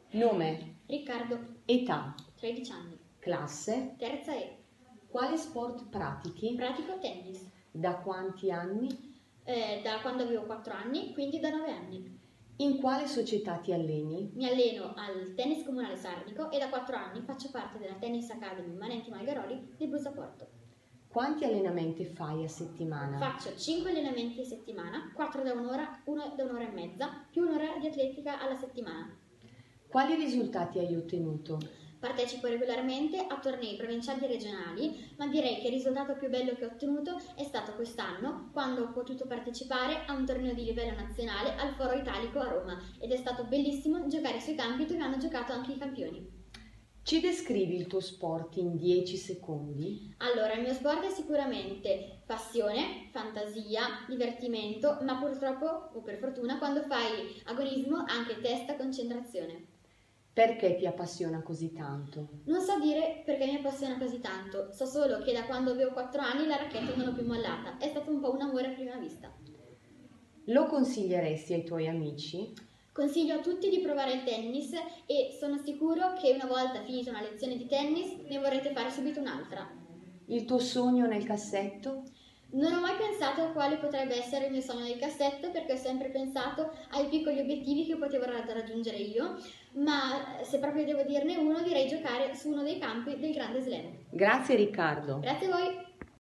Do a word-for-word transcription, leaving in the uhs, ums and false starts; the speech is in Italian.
Nome, Riccardo, età, tredici anni, classe, terza E. quale sport pratichi? Pratico tennis Da quanti anni? eh, da quando avevo quattro anni, quindi da nove anni. In quale società ti alleni? Mi alleno al Tennis Comunale Sardico e da quattro anni faccio parte della Tennis Academy Manenti Malgaroli di Brusaporto. Quanti allenamenti fai a settimana? Faccio cinque allenamenti a settimana, quattro da un'ora, uno da un'ora e mezza, più un'ora di atletica alla settimana. Quali risultati hai ottenuto? Partecipo regolarmente a tornei provinciali e regionali, ma direi che il risultato più bello che ho ottenuto è stato quest'anno, quando ho potuto partecipare a un torneo di livello nazionale al Foro Italico a Roma, ed è stato bellissimo giocare sui campi dove hanno giocato anche i campioni. Ci descrivi il tuo sport in dieci secondi? Allora, il mio sport è sicuramente passione, fantasia, divertimento, ma purtroppo, o per fortuna, quando fai agonismo anche testa, concentrazione. Perché ti appassiona così tanto? Non so dire perché mi appassiona così tanto, so solo che da quando avevo quattro anni la racchetta non l'ho più mollata, è stato un po' un amore a prima vista. Lo consiglieresti ai tuoi amici? Consiglio a tutti di provare il tennis e sono sicuro che una volta finita una lezione di tennis ne vorrete fare subito un'altra. Il tuo sogno nel cassetto? Non ho mai pensato a quale potrebbe essere il mio sogno del cassetto, perché ho sempre pensato ai piccoli obiettivi che potevo raggiungere io, ma se proprio devo dirne uno direi giocare su uno dei campi del Grande Slam. Grazie Riccardo. Grazie a voi!